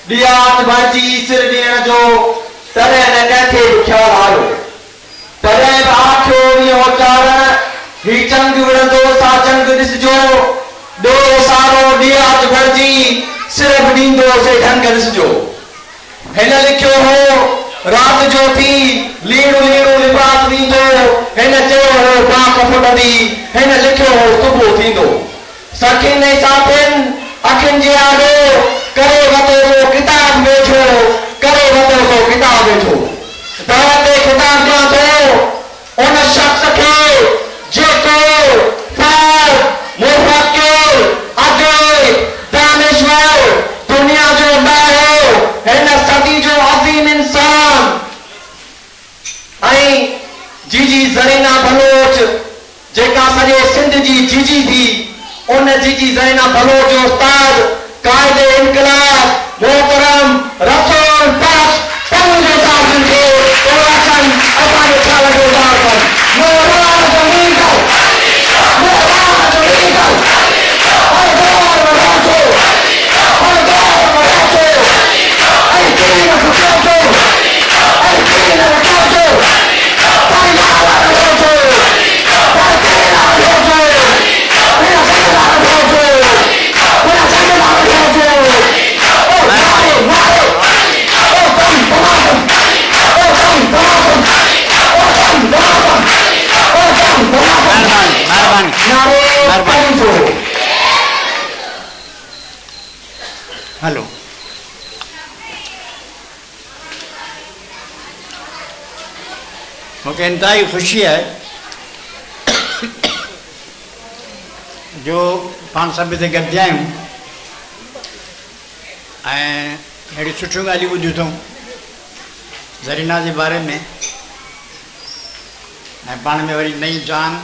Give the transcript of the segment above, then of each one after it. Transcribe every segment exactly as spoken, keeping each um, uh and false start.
डियात भरजी सिर ॾियण जो तॾहिं न कंहिंखे बि ख्याल आयो तॾहिं बि आखियो इहो चारण ही चंग विढ़ंदो सा चंग ॾिसजो ॾो सारो डियात भरजी सिर बि ॾींदो से ढंग ॾिसजो हिन लिखियो हो रात जो थी लीड़ो लीड़ो लिबास वींदो हिन चयो हो बाक फुटंदी हिन लिखियो हो सुबुह थींदो सखिन ऐं साथियुनि अखियुनि जे आॾो करे वतो सो किताब वेठो करे वतो सो किताब वेठो तव्हां ते ख़िताब कयां थो उन शख़्स खे जेको फ़ौज मुफ़क्किर अजय दानिश्वर दुनिया जो ॾाढो हिन सदी जो अज़ीम इंसान ऐं जीजी ज़रीना बलोच जेका सॼे सिंध जी जीजी थी उन जीजी ज़रीना बलोच जो उस्ताद कायदे इनकलाब मोहतरम रसूल पाक पंहिंजे साहबनि खे ओराचन असांजे ख़्याल जो इज़हार कनि मोहराज मीगल मोहराज मीगल हर दौर में राजो हर दौर में राजो ऐं दीन फुटाजो ऐं दीन फुटाजो तयार रहो पर तेरा रहो मेरा सगला रहो मेरा सगला रहो ओ मारे मारे ओ तुम तमाम ओ तुम तमाम ओ तुम तमाम ओ तुम तमाम मेहरबानी मेहरबानी हेलो मूंखे इंतहाई ख़ुशी आहे जो पाण सभु हिते गॾिजा आहियूं ऐं अहिड़ी सुठियूं ॻाल्हियूं ॿुधियूं अथऊं ज़रीना जे बारे में ऐं पाण में वरी नई जान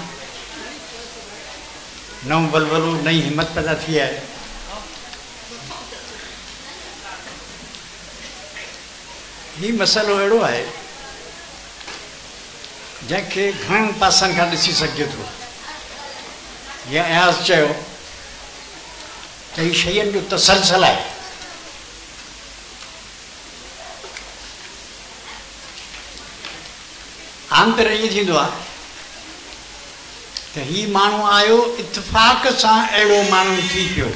नओं बलबलो नई हिमत पैदा थी आहे हीउ मसइलो अहिड़ो आहे जंहिंखे घणनि पासनि खां ॾिसी सघिजे थो जीअं अयाज़ चयो त हीउ शयुनि जो तसलसल आहे आम तरह ईअं थींदो आहे त हीउ माण्हू आयो इतफ़ाक़ सां अहिड़ो माण्हू थी पियो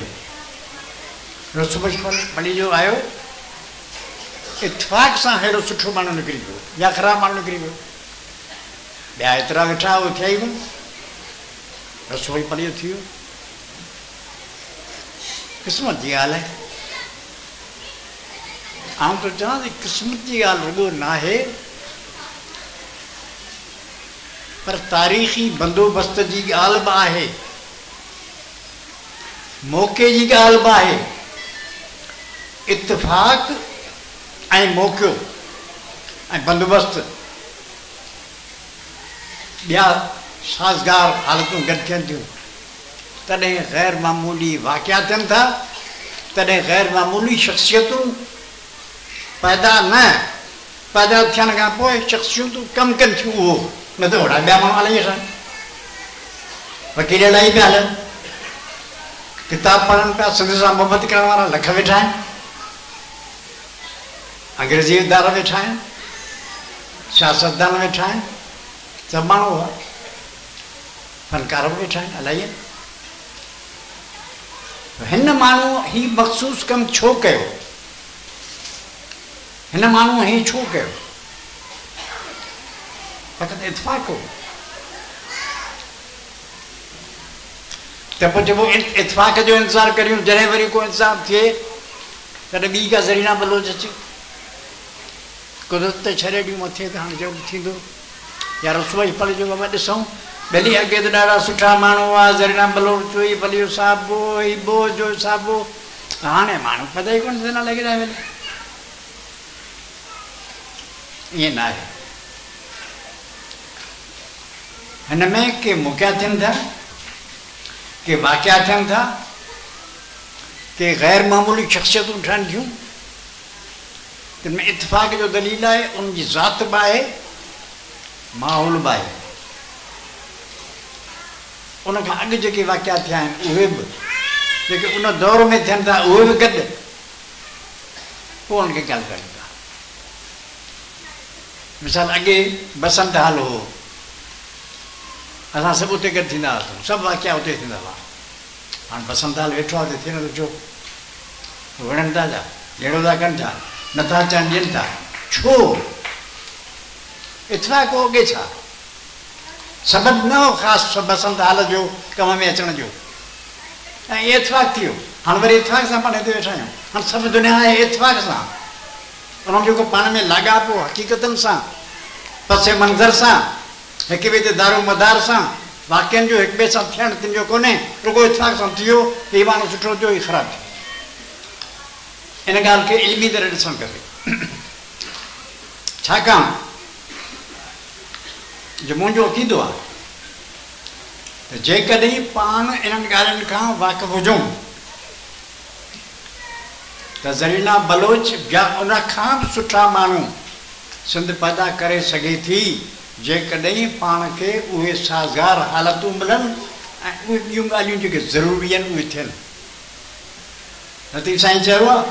रसूल पढ़ी जो आयो इतफ़ाक़ सां अहिड़ो सुठो माण्हू निकिरी पियो या ख़राबु माण्हू निकिरी पियो ॿिया एतिरा वेठा उहे थिया ई कोन रसोई पढ़ियो थी वियो क़िस्मत जी ॻाल्हि आहे आउं त चवां थी क़िस्मत जी ॻाल्हि रुॻो न आहे पर तारीख़ी बंदोबस्त जी ॻाल्हि बि आहे मौक़े जी ॻाल्हि बि आहे इत्तिफ़ाक़ ऐं मौक़ो ऐं बंदोबस्त ॿिया साज़गार हालतूं गॾु थियनि थियूं तॾहिं ग़ैर मामूली वाक़िया थियनि था तॾहिं ग़ैर मामूली शख़्सियतूं पैदा न पैदा थियण खां पोइ शख़्सियतूं कमु कनि थियूं उहो न त ओड़ा ॿिया माण्हू हलाए छॾनि वकील इलाही पिया हलनि किताब पढ़नि पिया सिंध सां मोहबत करण वारा लख वेठा आहिनि अंग्रेज़ी इदारा वेठा आहिनि सियासतदान वेठा आहिनि सभु माण्हू हुआ फनकार बि वेठा आहिनि इलाही हिन माण्हू हीउ मख़सूस कमु छो कयो हिन माण्हू हीउ छो कयो फ़क़ति इत्फ़ाक़ हो त पोइ चइबो इत्फ़ाक़ जो इंतज़ारु करियूं जॾहिं वरी को इंतज़ारु थिए तॾहिं ॿी का ज़रीना बलोच अचे कुदरत ते छॾे ॾियूं मथे त हाणे जो थींदो या रसोई पढ़ जो बाबा ॾिसूं भली अॻे त ॾाढा सुठा माण्हू हुआ ज़रीना बलोच चोई भलियो साबो ई बो जो साबो हाणे माण्हू पता ई कोन थियण लॻी रहिया आहिनि ईअं न आहे हिन में के मुकिया थियनि था के वाक़िया थियनि था के ग़ैर मामूली शख़्सियतूं ठहनि थियूं तिन में इत्तिफ़ाक़ जो दलील आहे उनजी ज़ात बि आहे माहौल बि आहे उन खां अॻु जेके वाक़िया थिया आहिनि उहे बि जेके उन दौर में थियनि था उहे बि गॾु पोइ उनखे ॻाल्हि कयूं था। मिसाल अॻे बसंत हाल हो, असां सभु उते गॾु थींदा हुआसीं, सभु वाकिया उते थींदा हुआ। हाणे बसंत हाल वेठो आहे त थिए नथो, छो वणनि था छा, जहिड़ो था कनि था, नथा अचनि ॾियनि था, छो इतफ़ाक़ हो अॻे छा सबबु न हो ख़ासि बसंत हाल जो कम में अचण जो, ऐं इतफ़ाक़ थी वियो। हाणे वरी इतफ़ाक़ सां पाण हिते वेठा आहियूं, हाणे सभु दुनिया आहे इतफ़ाक़ सां, उन्हनि जेको पाण में लाॻापो हक़ीक़तनि सां, पसे मंज़र सां, हिक ॿिए ते दारो मदार सां, वाक्यनि जो हिक ॿिए सां थियणु तिन जो कोन्हे, रुगो इतफ़ाक़ सां थी वियो, हीउ माण्हू सुठो थियो, हीउ ख़राबु थियो। इन ॻाल्हि खे इल्मी तरह ॾिसणु खपे, छाकाणि जो मुंहिंजो अक़ीदो आहे त जेकॾहिं पाण इन्हनि ॻाल्हियुनि खां वाक़ुफ़ु हुजूं त ज़रीना बलोच ॿिया उन खां बि सुठा माण्हू सिंध पैदा करे सघे थी, जेकॾहिं पाण खे उहे साज़गार हालतूं मिलनि ऐं उहे ॿियूं ॻाल्हियूं जेके ज़रूरी आहिनि उहे थियनि। लतीफ़ साईं चयो आहे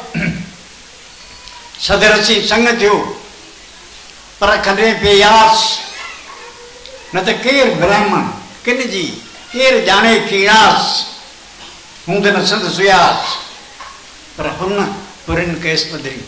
सदरसी संग थियो पर कॾहिं बेयास, न त केरु ब्राह्मण किन जी केरु ॼाणे कीड़ास, हूंद न संद सुयास पर हुन पुरिन केस पधरी।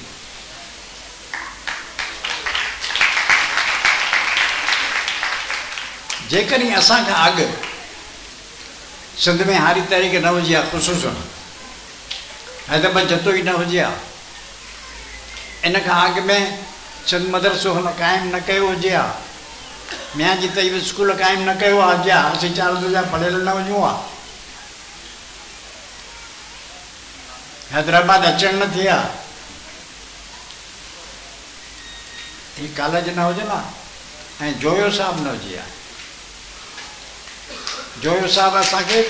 जेकॾहिं असांखां अॻु सिंध में हारी तहरीक न हुजे हा, ख़ुशूसन हैदराबाद जतो ई न हुजे हा, इन खां अॻु में सिंध मदरसो हुन क़ाइमु न कयो हुजे हा, मियाँ जी तइब स्कूल क़ाइमु न कयो आहे, हुजे हा, असीं चार जा पढ़ियल न वञूं हा, हैदराबाद अचणु न थिया, हीउ कॉलेज न हुजनि हा, ऐं जोयो साहब न हुजे हा। जोयो साहब असांखे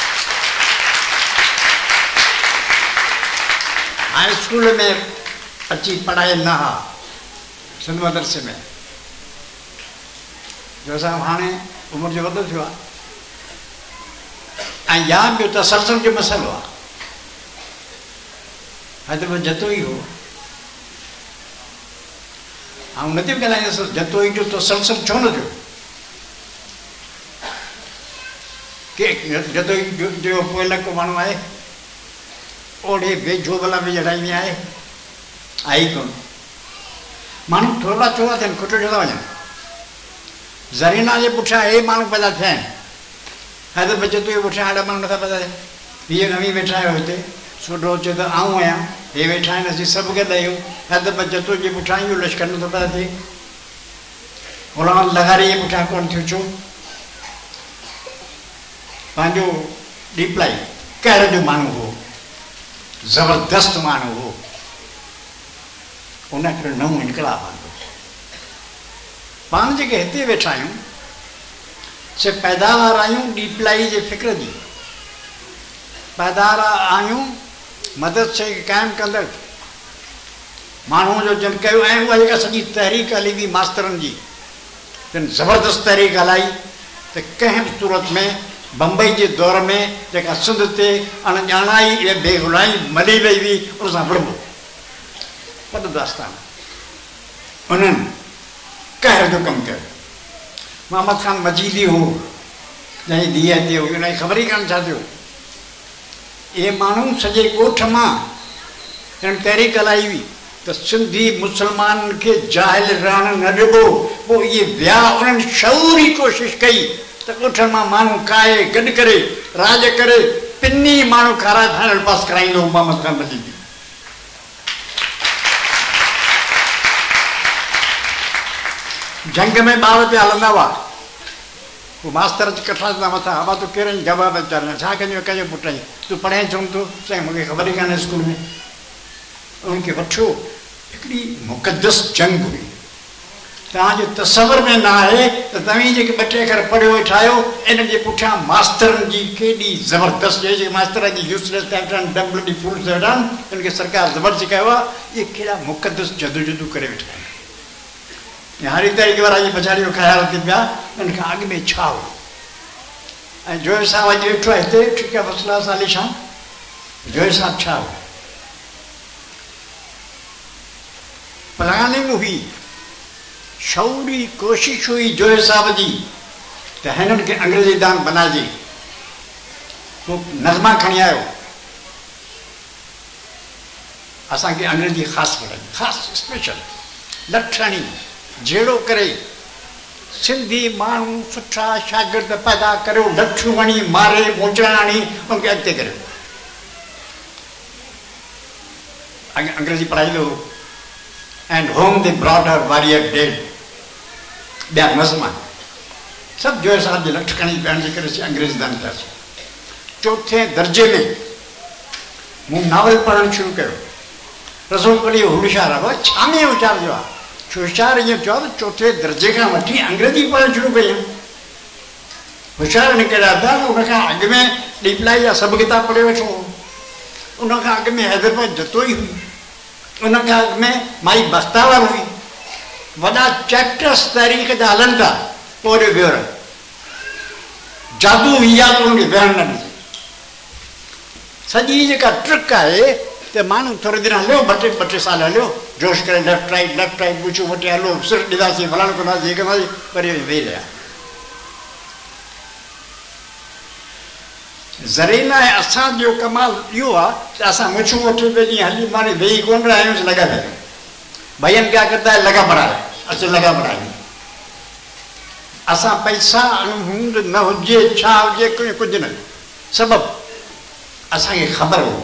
हाई स्कूल में अची पढ़ाए न हा, सिंध मदरसे में। जो साहब हाणे उमिरि जो वॾो थियो आहे, ऐं या ॿियो तसलसल जो मसइलो आहे, हैदराबाद जतो ई हो। ऐं न थी ॻाल्हाईंदसि जतो ई जो तसलसल छो न थियो, के जतो ई जो पोइ को माण्हू आहे ओड़े वेझो भला बि जड़ाई में आहे, आई कोन। माण्हू थोरा थोरा थियनि, खुट जो था वञनि। ज़रीना जे पुठियां हे माण्हू पैदा थिया आहिनि, हैदराबाद जतो जे पुठियां हेॾा माण्हू नथा पैदा थियनि। हीअ नवीं वेठा आहियो हिते, सुठो चए त आऊं आहियां, हे वेठा आहिनि, असीं सभु गॾु आहियूं, हैदराबाद जतो जे पुठियां इहो लश्कर नथो पैदा थिए, गुलाम लॻारी जे पुठियां कोन थियो, छो? पंहिंजो डीपलाई कहिड़ो जो माण्हू हो, ज़बरदस्त माण्हू हो, उन हिकिड़ो नओं इनकलाब आंदो। पाण जेके हिते वेठा आहियूं से पैदावार आहियूं डीपलाई जे फ़िक्र जी, पैदावार आहियूं मदरसे खे क़ाइमु कंदड़ माण्हू जो जन कयो, ऐं उहा जेका सॼी तहरीक हली हुई मास्तरनि जी, जन ज़बरदस्त तहरीक हलाई त कंहिं बि सूरत में बम्बई जे दौर में जेका सिंध ते अणॼाणाई बेगुनाही मली वई हुई, उन सां विड़ंबो वॾो दास्तान। उन्हनि कहर जो कमु कयो। मोहम्मद ख़ान मजीदी हो, जंहिंजी धीअ ते हुई, हुनजी ख़बर ई कान छा थियो। इहे माण्हू सॼे ॻोठ मां हिननि तहरीक हलाई हुई त सिंधी मुस्लमाननि खे जाहिल रहणु न ॾिबो। पोइ इहे विया, उन्हनि शऊरी कोशिशि कई त ॻोठनि मां माण्हू काए गॾु करे राज करे पिनी माण्हू खारा फाइनल पास कराईंदो मोहम्मद ख़ान मजीदी। जंग में ॿार पिया हलंदा हुआ, पोइ मास्तर अची कठा था मथां, आबा तूं कहिड़े जवाब वीचार छा कंदो कयो पुट, तूं पढ़ाए चवनि थो, साईं मूंखे ख़बर ई कान्हे स्कूल में। उनखे वठो, हिकिड़ी मुक़दस जंग हुई, तव्हांजे तसवर में न आहे त तव्हीं जेके ॿ टे अखर पढ़ियो वेठा आहियो, इन जे पुठियां मास्तरनि जी केॾी ज़बरदस्त, जेके मास्तर जी यूसलेस डम्बलडी फूल्स वेठा आहिनि, इनखे सरकार ज़बरदस्ती कयो आहे, इहे कहिड़ा मुक़दस जदोजहदूं करे वेठा आहिनि। हारी तहरीक वारा जी पछाड़ी जो ख़्यालु थी पिया, हिन खां अॻु में छा हो। ऐं जोय साहब अॼु वेठो आहे हिते, ठीकु आहे, फसला साली शाम, जोय साहब छा हो। प्लानिंग हुई, शौरी कोशिश हुई जोए साहब जी त हिननि खे अंग्रेजी दान बनाइजे। पोइ नज़मा खणी आयो, असांखे अंग्रेजी ख़ासि पढ़ाई, ख़ासि स्पेशल लठणी जहिड़ो करे सिंधी माण्हू सुठा शागिर्द पैदा करियो, लठियूं हणी मारे मोचड़ा हणी उनखे अॻिते करियो। अंग्रेजी पढ़ाई लो and home they brought her warrior dead, ॿिया नज़म सभु जोए साहब जे लठखणी पढ़ण जे करे असीं अंग्रेजी दान कयासीं। चौथे दर्जे में मूं नावल पढ़णु शुरू कयो। रसूल अली होशियार आहे, छा में होशियार जो आहे? होशियार ईअं चयो त चौथे दर्जे खां वठी अंग्रेजी पढ़णु शुरू कई। होशियार निकिरिया था उनखां अॻु में ॾीपलाई जा सभु किताब पढ़े वेठो हो, उनखां अॻु में हैदराबाद जतोई हुई, उनखां अॻु में माई बख्तावर हुई। वॾा चैप्टर्स तारीख़ जा हलनि था, पोइ वरी वियो जादू हुई आहे त उनखे विहण न ॾिजे। सॼी जेका ट्रिक आहे त माण्हू थोरे दिन हलियो, ॿ टे ॿ टे साल हलियो, जोश करे लेफ्ट राइट लेफ्ट राइट ॿुचूं वठी हलो, सिर ॾींदासीं फलाणो कंदासीं हे कंदासीं, वरी वेही रहिया। ज़रीना ऐं असांजो कमाल इहो आहे त असां मुछूं वठी ॿिए ॾींहुं हली मारे वेही कोन रहिया आहियूं, लॻा पिया आहियूं। भईयनि क्या करता है, लॻा पड़ा है, अचो लॻा पड़ा आहियूं। असां पैसा हूंद न हुजे, छा हुजे, कुझु न, सबबु असांखे ख़बर हो।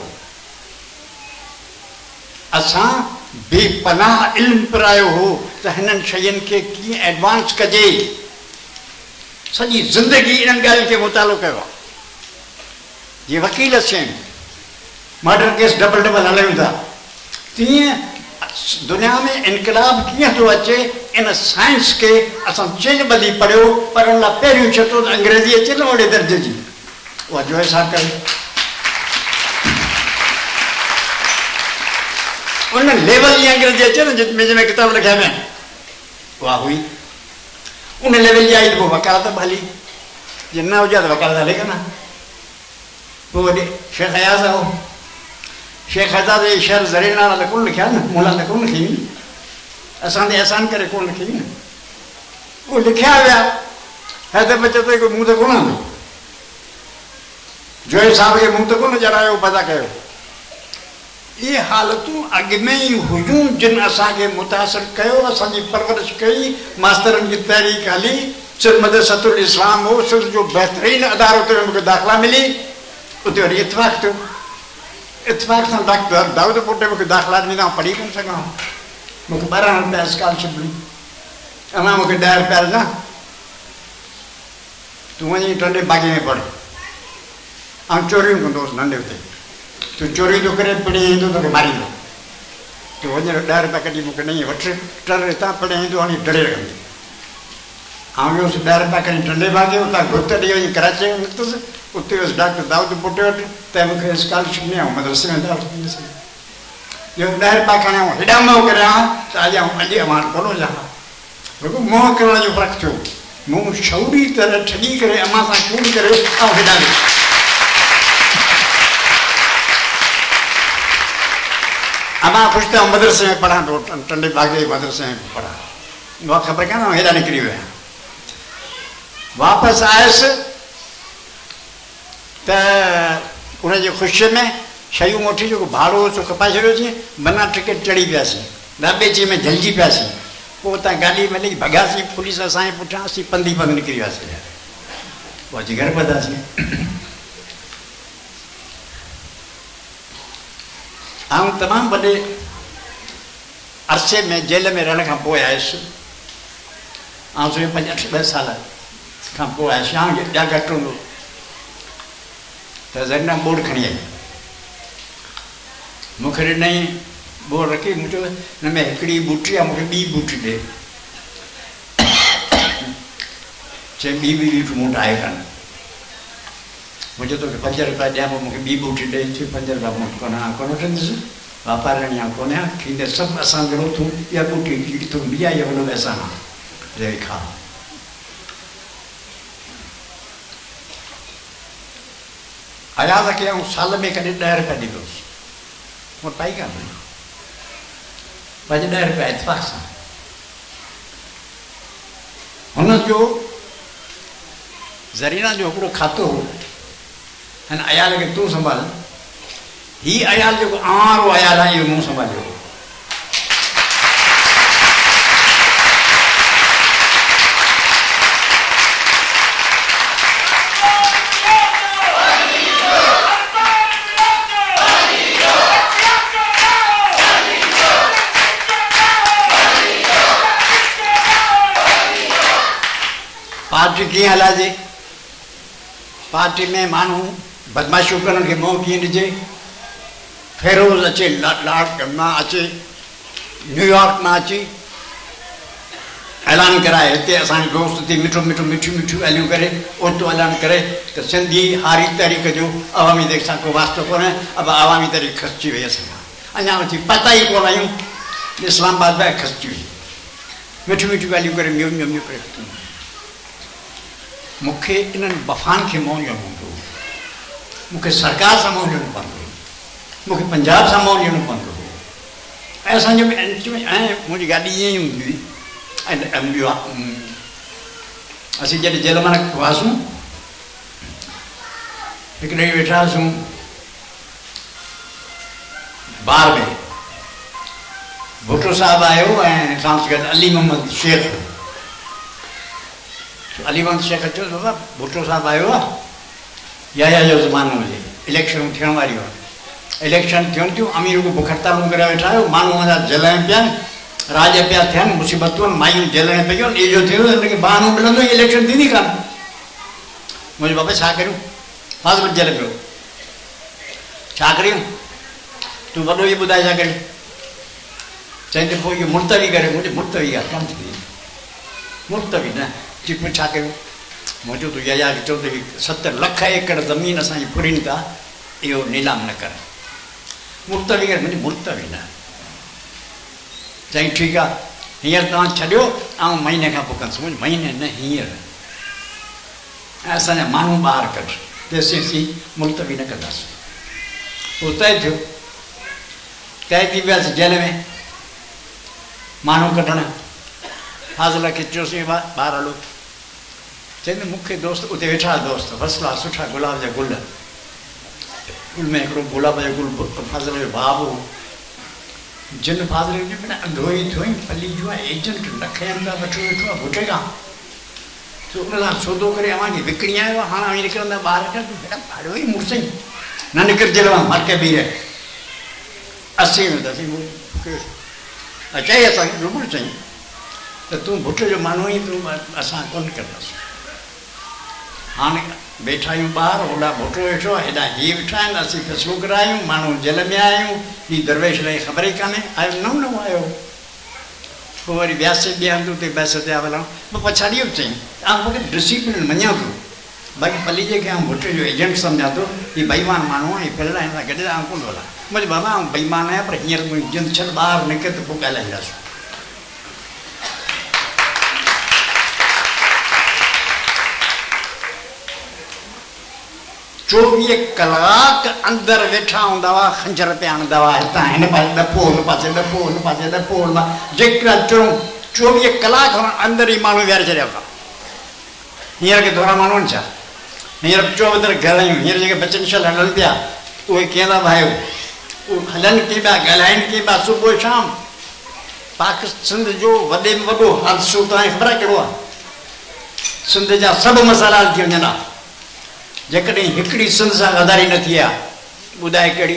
असां बेपनाह इल्मु पिरायो हो त हिननि शयुनि खे कीअं एडवांस कजे। सॼी ज़िंदगी इन्हनि ॻाल्हियुनि खे मुतालो कयो आहे। जीअं वकील चइनि मर्डर केस डबल डबल हलायूं था, तीअं दुनिया में इनकलाब कीअं थो अचे, इन साइंस खे असां चिल ॿधी पढ़ियो, पर उन लाइ पहिरियों शर्तो त अंग्रेजी अचे न ओड़े दर्जे जी, उहा जो छा करे। उन लेवल जी अंग्रेजी अचे न जंहिंमें में किताब लिखिया पिया आहिनि, उहा हुई। उन लेवल जी आई त पोइ वकालत हली, जे न हुजे त वकालत हले कान। पोइ वरी शेख अयाज़ हो, शेख अयाज़ जे शहर ज़रीना लाइ कोन लिखिया न, मूं लाइ कोन लिखी, असां ते अहसान करे कोन लिखी न, उहे लिखिया विया। हैदर चए थो मूं त कोन आंदो, जोए साहब खे मूं त कोन ॼाणायो पैदा कयो। इहे हालतूं अॻु में ई हुयूं जिन असांखे मुतासिर कयो, असांजी परवरिश कई, मास्तरनि जी तहरीक हली, सिर मदरसतुल इस्लाम हो, सिर जो बहितरीनु अदारो ते मूंखे दाख़िला मिली, उते वरी इतफ़ाक़ थियो। इतफ़ाक़ सां डॉक्टर दाऊद पोटे मूंखे दाख़िला ॾींदा, पढ़ी कोन सघां, मूंखे ॿारहं रुपया स्कॉलरशिप मिली, अञा मूंखे ॾह रुपया ॾिना, तूं वञी टंडे बाग़े में पढ़, ऐं चोरियूं कंदोसि नंढे हुते, तूं चोरी थो करे पिणे ईंदो तोखे मारींदो, तूं वञे ॾह रुपया कढी मूंखे ॾेई वठि, टर हितां पिणे ईंदो हाणे डरे रखंदी। आउं वियुसि ॾह रुपया खणी टंडे बाग़े, उतां गुत ॾेई वञी कराची निकितुसि, उते वियुसि डॉक्टर दाऊद पोटे वटि, त मूंखे स्कॉलरशिप ॾियऊं, मदरसे में दाख़िल थी वियुसि। जो ॾह रुपया खणिया हेॾा मोह करिया त अॼु आउं अॼु अमां कोन हुजां, बिल्कुलु मोह करण जो फ़र्क़ु थियो। मूं शौरी तरह ठगी करे अमां सां कूड़ करे ऐं हेॾा अमां ख़ुशि त मदरसे में पढ़ां पियो, टंडे बाग़े मदरसे में पढ़ां, उहा ख़बर कान, हेॾा निकिरी विया। वापसि आयुसि त उनजी ख़ुशीअ में शयूं वठी, जेको भाड़ो हो सो खपाए छॾियोसीं, मना टिकट चढ़ी पियासीं, दाबेची में जलिजी पियासीं। पोइ उतां गाॾी मिली भॻासीं, पुलिस असांजे पुठियां, असीं पंधि पंधि निकिरी वियासीं, पोइ अची घर पहुतासीं। आउं तमामु वॾे अरसे में जेल में रहण खां पोइ आयुसि, ऐं सिर्फ़ु पंज अठ ॾह साल खां पोइ आयुसि, शाम जो ॾाढो घटि हूंदो त ज़रीना बोर्ड खणी आई, मूंखे ॾिनई बोर्ड रखी, मूं चयो हिन में हिकिड़ी बूटी आहे, मूंखे ॿी बूटी ॾे, चई ॿी ॿी बूटी मूं वटि आहे कान, मुंहिंजो तोखे पंज रुपया ॾियां, पोइ मूंखे ॿी बूटी ॾे, चई पंज रुपया मूं वटि कोन आहे, कोन वठंदुसि, वापारणी आहे कोन आहे, थींदे सभु असां गॾो तूं इहा बूटी तूं ॿी आहे, इहा वॾो असां आहे खा। अयाज़ खे आउं साल में कॾहिं ॾह रुपया ॾींदुसि, मूं पाई कान, पंज ॾह रुपया इतफ़ाक़ सां हुन जो ज़रीना जो हिकिड़ो खातो हो हिन अयाल खे तूं संभाल ही अयाल जेको आरो अयाल आहे इहो मूं संभालियो पार्टी कीअं हलाइजे पार्टी में माण्हू बदमाशियूं करण खे मोह कीअं ॾिजे फेरोज़ अचे लॉर्ड मां अचे न्यूयॉर्क मां अची ऐलान कराए हिते असांजे दोस्त थी मिठो मिठो मिठियूं मिठियूं ॻाल्हियूं करे ओतिरो ऐलान करे त सिंधी हारी तारीख़ जो अवामी तारीख़ सां को वास्तो कोन्हे अब अवामी तारीख़ खसिजी वई असां अञा अची पता ई कोन आहियूं इस्लामाबाद में खसिजी वई मिठियूं मिठियूं ॻाल्हियूं करे म्यू म्यू म्यू करे मूंखे इन्हनि बफ़ान खे मोह ॾियणो हूंदो मूंखे सरकार सां मोह ॾियणो पवंदो मूंखे पंजाब सां मोह ॾियणो पवंदो ऐं असांजे में ऐं मुंहिंजी गाॾी ईअं ई हूंदी हुई ऐं ॿियो असीं जॾहिं जेल मां हुआसीं हिकु ॾींहुं वेठा हुआसीं बार में भुट्टो साहिबु आयो ऐं सां गॾु अली मोहम्मद शेख अली मोहम्मद शेख अचो बाबा भुट्टो साहिबु आयो आहे या या जो ज़मानो हुजे इलेक्शन थियण वारियूं आहे इलेक्शन थियनि थियूं अमीर को बुख हड़तालूं करे वेठा आहियो माण्हू मुंहिंजा जलनि पिया राज पिया थियनि मुसीबतूं आहिनि मायूं जलनि पियूं इहो थियो हिनखे बहानो मिलंदो इलेक्शन थींदी कान मुंहिंजो बाबा छा करियूं फाज़िल जेल पियो छा करियूं तूं वॾो इहो ॿुधाए छा करियूं चई त पोइ इहो मुल्तवी करे मुंहिंजी मुल्तवी आहे कमु थी मुल्तवी न जी पोइ छा कयूं मुंहिंजो तूं या चओ त सत लख एकड़ ज़मीन असांजी फुरीनि था इहो नीलाम न कर मुल्तवी करे मुंहिंजी मुल्तवी न चई ठीकु आहे हींअर तव्हां छॾियो ऐं महीने खां पोइ कंदुसि मुंहिंजे महीने न हींअर ऐं असांजा माण्हू ॿाहिरि कढ तेसीं मुल्तवी न कंदासीं पोइ तय थियो तय थी वियासीं जेल में माण्हू कढणु फाज़िल खे चयोसीं ॿाहिरि हलो चईंदे मूंखे दोस्त उते वेठा दोस्त वसला सुठा गुलाब जा गुल गुल में हिकिड़ो गुलाब जो गुल फाज़िल जो भाउ हो जिन फाज़िल जो माना अंधो ई थियो फली जो आहे एजेंट न खयनि था वठो वेठो आहे भुटे खां तो उन सां सौदो करे अवांखे विकिणी आयो आहे हाणे निकिरंदा ॿाहिरि खां तूं हेॾा ॾाढो ई मुड़ुसई न निकिर जेल मां मर के बीह रहे असीं वेंदासीं चई असांखे रुबड़ चई त तूं भुट जो माण्हू ई तूं असां कोन कंदासीं हाणे वेठा आहियूं ॿाहिरि होॾा भुटो वेठो आहे हेॾा हीअ वेठा आहिनि असीं फ़ैसिलो करायूं माण्हू जेल में आहियूं हीअ दरवेश लाइ ख़बर ई कान्हे आयो नओं नओं आयो पोइ वरी वियासीं ॿिए हंधि उते बस ते वञूं पोइ पछाड़ी बि चई ऐं मूंखे डिसिप्लिन मञां थो बाक़ी पली जेके आउं भुट जो एजेंट सम्झां थो हीअ बेईमान माण्हू आहे हीअ फिरंदा आहिनि गॾु आउं कोन हलां मुंहिंजे बाबा आउं बेईमान आहियां पर हींअर मुंहिंजी जिंद छॾ ॿाहिरि निकिरे त पोइ ॻाल्हाईंदासीं चोवीह कलाक अंदरि वेठा हूंदा हुआ खंजर पिया हणंदा हुआ हितां हिन पासे ॾपो हुन पासे ॾपो हुन पासे ॾपो हुन जेका चऊं चोवीह कलाक अंदरि ई माण्हू विहारे छॾिया हुआ हींअर के थोरा माण्हू आहिनि छा हींअर चोवीह ॻाल्हायूं हींअर जेके बचन शल हलनि पिया उहे कीअं था भाइयो उहे हलनि कीअं पिया ॻाल्हाइनि कीअं पिया सुबुह शाम पाकिस्तान सिंध जो वॾे में वॾो हादसो तव्हांखे ख़बर आहे कहिड़ो आहे सिंध जा सभु मसाला थी वञनि हा जेकॾहिं हिकिड़ी सिंध सां गदारी न थी आहे ॿुधाए कहिड़ी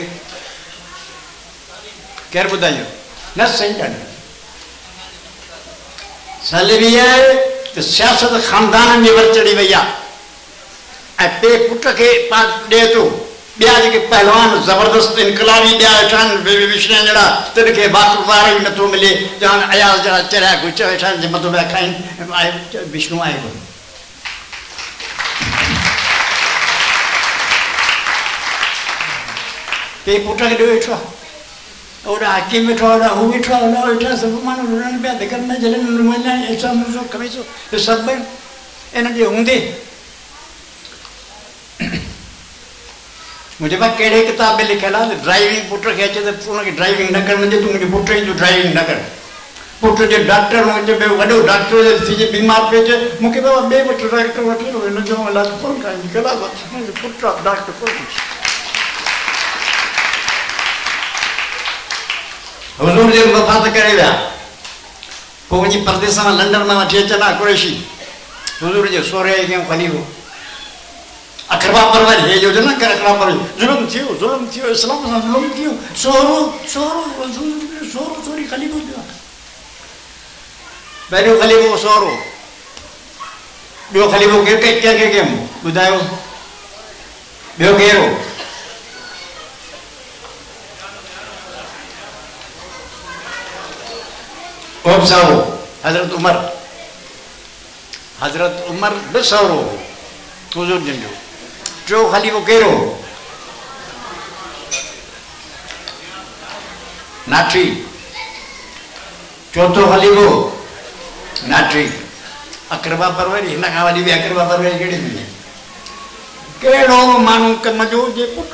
केरु ॿुधाइजो न सही ॻाल्हि सलवी आहे त सियासत ख़ानदाननि जे वर चढ़ी वई आहे ऐं पे पुट खे ॾिए थो ॿिया जेके पहलवान ज़बरदस्त इनकलाबी ॿिया वेठा आहिनि विषय जहिड़ा तिन खे बाक़ी वार बि नथो मिले चवनि अयाल जहिड़ा चरिया गुच वेठा आहिनि जे मथो पिया खाइनि आहे विष्णु आहे कोन पे पुट खे ॾियो वेठो आहे ओॾा हकीम वेठो आहे ओॾा हू वेठो आहे ओॾा वेठा सभु माण्हू रुड़नि पिया दिगनि में जलनि ऐसा मुंहिंजो कमीसो इहे सभु इन जे हूंदे मुझे पास कड़े किताब में लिखल आहे ड्राइविंग पुट खे अचे त उनखे ड्राइविंग न करणु ॾे, तूं मुंहिंजे पुट जी तूं ड्राइविंग न कर। पुट जे डॉक्टर मुंहिंजे ॿियो वॾो डॉक्टर थी बीमार पियो अचे, मूंखे बाबा ॿिए वटि डॉक्टर वठी वञो, हिन जो इलाज कोन कराईंदी कला मुंहिंजो पुटु आहे डॉक्टर कोन। हुज़ूर जे वफ़ात करे विया, पोइ वञी परदेस मां लंडन मां वठी अचनि हा कुरैशी हुज़ूर जे सोहरे खे ख़लीफ़ो अखरबा परवर हे जो न कर अखरबा परवर जुल्म थियो जुल्म थियो इस्लाम सां जुल्म थियो, सोहरो सोहरो सोहरो सोहरी ख़लीफ़ो थियो। पहिरियों ख़लीफ़ो सोहरो, ॿियो ख़लीफ़ो केरु कंहिंखे कयमि ॿुधायो, ॿियो केरु? ख़ूब सारो हज़रत उमर, हज़रत उमर बि सारो हुज़ूर जिन जो। टियों ख़लीफ़ो कहिड़ो? नाठी। चौथो ख़लीफ़ो नाठी। अकरबा परवरी, हिन खां वॾी बि अकरबा परवरी कहिड़ी मिले? कहिड़ो माण्हू कम जो हुजे पुट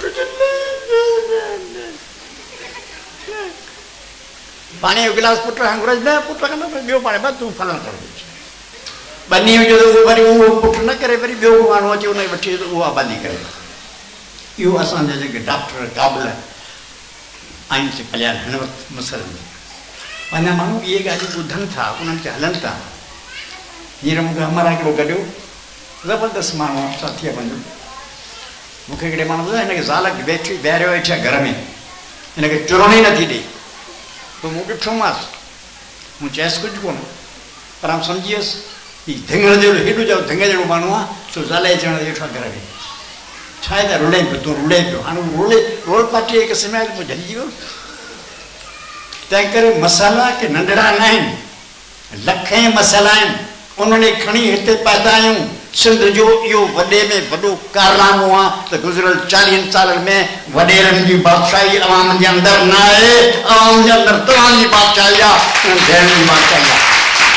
पाणी जो गिलास पुट खां घुराए न पुट खां न ॿियो पाणी बसि तूं फलाण कर बनी हुजे त वरी उहो पुटु न करे वरी ॿियो माण्हू अचे उनखे वठी त उहा बनी करे। इहो असांजा जेके डॉक्टर क़ाबिल आहिनि से कल्याण हिन वक़्तु मसइले में पंहिंजा माण्हू इहे ॻाल्हियूं ॿुधनि था, उन्हनि खे हलनि था। हींअर मूंखे हमारा हिकिड़ो गॾियो ज़बरदस्त माण्हू आहे साथी आहे पंहिंजो, मूंखे हिकिड़े माण्हू ॿुधायो हिनखे ज़ाल वेठी ॿाहिरियो वेठी आहे घर में, हिनखे चुरण ई नथी ॾे। पोइ मूं ॾिठोमांसि, मूं चयसि कुझु कोन, पर आउं सम्झी वियुसि हीउ धिंगड़ जहिड़ो हेॾो जो धिंग जहिड़ो माण्हू आहे, छो ज़ाल जे चवण वेठो आहे घर में, छा आहे त रुले पियो, तूं रुले पियो। हाणे रोले रोल पाटी हिकु समय पोइ झलिजी वियो। तंहिं करे मसाला के नंढड़ा न आहिनि, लखे मसाला आहिनि, उन्हनि खणी हिते पैदा आहियूं। सिंध जो इहो वॾे में वॾो कारनामो आहे त गुज़िरियल चालीहनि सालनि में वॾेरनि जी बादशाही अवाम जे अंदरि न आहे, अवाम जे अंदरि तव्हांजी बादशाही आहे, भेण जी बादशाही आहे।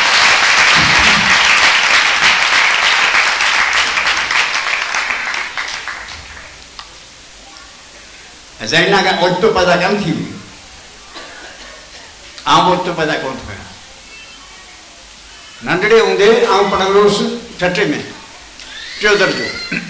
ज़ैना खां ओचितो पैदा कोन थी हुई, आउं ओचितो पैदा कोन थो कयां। नंढड़े हूंदे आउं पढ़ंदो हुउसि छठे में, टियों दर्जो।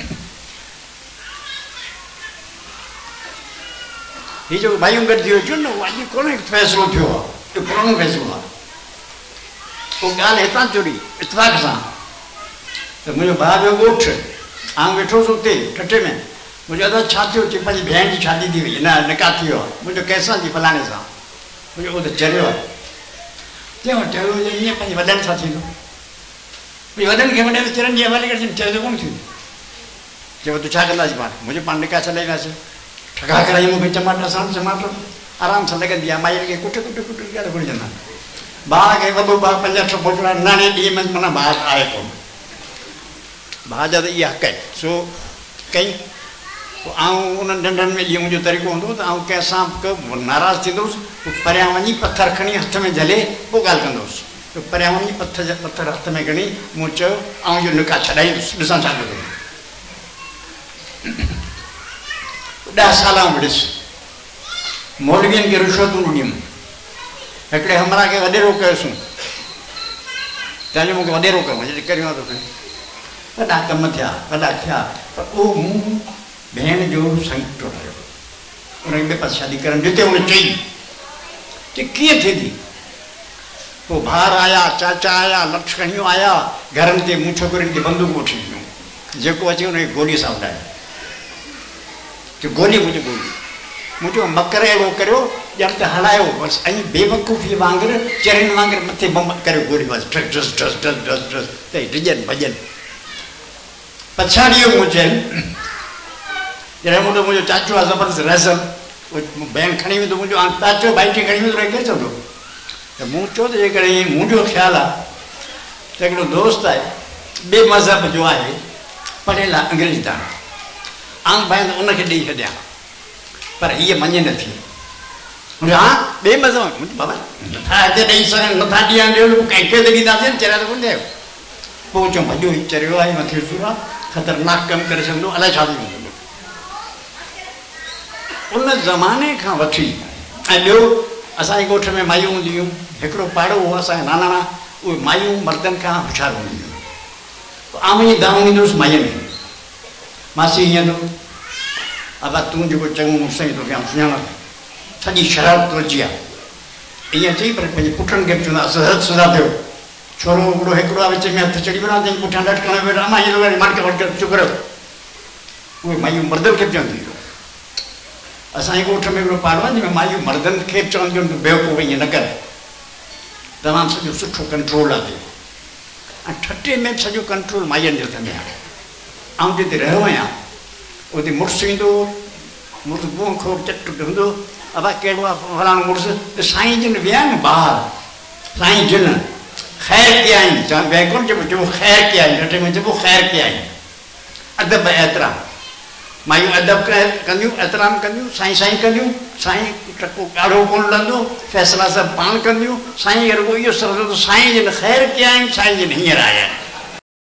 हीउ जेको भाइयूं गॾु थी अचो न, उहो अॼु कोन फ़ैसिलो थियो आहे, इहो पुराणो फ़ैसिलो आहे। पोइ ॻाल्हि हितां जुड़ी इतफ़ाक़ सां त मुंहिंजो भाउ जो ॻोठु, आउं वेठोसि उते छठे में, मुंहिंजो अदा छा थियो? चई पंहिंजी भेण जी शादी थी वई, न निकाह थी वियो आहे। मुंहिंजो कंहिंसां जी फलाणे सां, मुंहिंजो उहो त चरियो आहे। चयो चयो ईअं पंहिंजे वॾनि सां थींदो, भई वॾनि खे वॾे में चरनि जी हवाले करे चयो त कोन थींदो। चयो तूं छा कंदासीं पाण? मुंहिंजो पाण निकाह छॾाईंदासीं, ठगा कराई मूंखे टमाटर सां टमाटर आराम सां लॻंदी आहे, माई खे कुट कुट कुट ॻाल्हि घुरिजंदा। भाउ खे वॾो भाउ पंज अठ मोकिलिया, नाणे ॾींहं में माना भाउ आहे कोन, भाउ जा त इहा हक़ आहे। सो कई पोइ आउं उन्हनि नंढनि में ॾींहुं मुंहिंजो तरीक़ो हूंदो त आउं कंहिंसां नाराज़ थींदोसि, पोइ परियां वञी पथर खणी हथ में झले पोइ ॻाल्हि कंदोसि। पोइ परियां वञी पथर जा पथर हथ में खणी मूं चयो आउं इहो निकाह छॾाईंदुसि, ॾिसां छा कंदो। ॾह साल आउं ॾिस मौलवियुनि खे रिश्वतूं ॾिनियूं। हिकिड़े हमरा खे वॾेरो कयोसीं, चवंदो मूंखे वॾेरो कयो, मुंहिंजे करियो आहे तोखे, वॾा कम थिया वॾा थिया, पर उहो मूं भेण जो संकटो रहियो, उनखे ॿिए पासे शादी करनि जिते हुन चई की कीअं थींदी। पोइ भार आया, चाचा आया, लक्ष खणियूं आया, घरनि ते मूं छोकिरियुनि खे बंदूक वठी ॾिनियूं, जेको अचे हुनखे गोलीअ सां उॾाए, जो गोली मुंहिंजी गोली। मूं चयो मकर अहिड़ो करियो ॼण त हलायो बसि, ऐं बेवकूफ़ी वांगुरु चरनि वांगुरु मथे बम करियो गोली, बसि ड्रस ड्रस ड्रस ड्रस ड्रस ड्रस त डिॼनि भॼनि। पछाड़ीअ मूं चयनि जॾहिं मूं मुंहिंजो चाचो आहे ज़बरदस्त रहसल, भेण खणी वेंदो मुंहिंजो चाचो भाइटी खणी वेंदो रही केरु चवंदो। त मूं चयो त जेकॾहिं ईअं मुंहिंजो ख़्यालु आहे त हिकिड़ो दोस्त आहे ॿिए मज़हब जो आहे, पढ़ियल आहे अंग्रेज़ी दाणो, आउं भाई उनखे ॾेई छॾियां, पर हीअ मञे नथी। हा ॿिए मज़हब बाबा नथा हिते ॾेई सघनि, नथा ॾियनि ॾियो कंहिंखे त ॾींदासीं, चरिया त कोन ॾियो। पोइ चऊं भॼो हीउ चरियो आहे, मथे सूर आहे, ख़तरनाक कमु करे सघंदो, अलाए छा थी वेंदो। उन ज़माने खां वठी ऐं ॿियो असांजे ॻोठ में मायूं हूंदियूं हुयूं हिकिड़ो पाड़ो हो असांजा नानाणा उहे मायूं मर्दनि खां होशियारु हूंदियूं हुयूं आउं ईअं दाऊं ईंदुसि माईअ में मासी ईअं थो अबा तूं जेको चङो मूंसां ई तोखे आउं सुञाणा सॼी शरारत वरिजी आहे ईअं चई पर पंहिंजे पुटनि खे बि चवंदा सदा सदा थियो छोरो हिकिड़ो हिकिड़ो आहे विच में हथु चढ़ी वञा तंहिं पुठियां लटकण वेठा मां ईअं थो करे मटक वटक चुप रहो उहे मायूं मर्दनि खे बि चवंदियूं हुयूं असांजे ॻोठ में हिकिड़ो पाड़ो आहे जंहिंमें मायूं मर्दनि खे बि चवंदियूं आहिनि बेवकूफ़ ईअं न कर तमामु सॼो सुठो कंट्रोल आहे ऐं ठटे में बि सॼो कंट्रोल माईअनि जे हथ में आहे ऐं जिते रहियो आहियां उते मुड़ुसु ईंदो मुड़ुसु बुह खो चट हूंदो अबा कहिड़ो आहे फलाणो मुड़ुसु त साईं जिन विया आहिनि ॿाहिरि साईं जिन ख़ैर कया आहिनि चवनि ॿिया कोन चइबो चइबो ख़ैर कया आहिनि ठटे में चइबो ख़ैर कया आहिनि अदब एतिराम मायूं अदब कंदियूं एतिराम कंदियूं साईं साईं कंदियूं साईं टको ॾाढो कोन लहंदो फ़ैसिला सभु पाण कंदियूं साईं रुॻो इहो सर साईं जिन ख़ैर कया आहिनि साईं जिन हींअर आया आहिनि